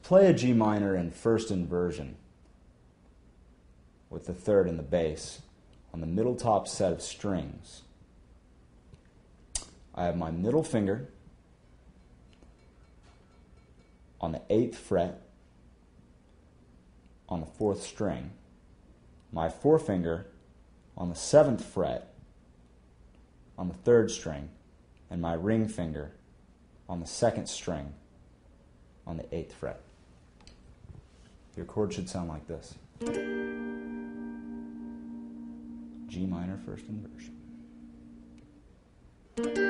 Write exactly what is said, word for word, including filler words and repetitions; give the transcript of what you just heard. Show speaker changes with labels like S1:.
S1: play a G minor in first inversion with the third and the bass on the middle top set of strings, I have my middle finger on the eighth fret on the fourth string, my forefinger on the seventh fret on the third string, and my ring finger on the second string on the eighth fret. Your chord should sound like this. G minor first inversion.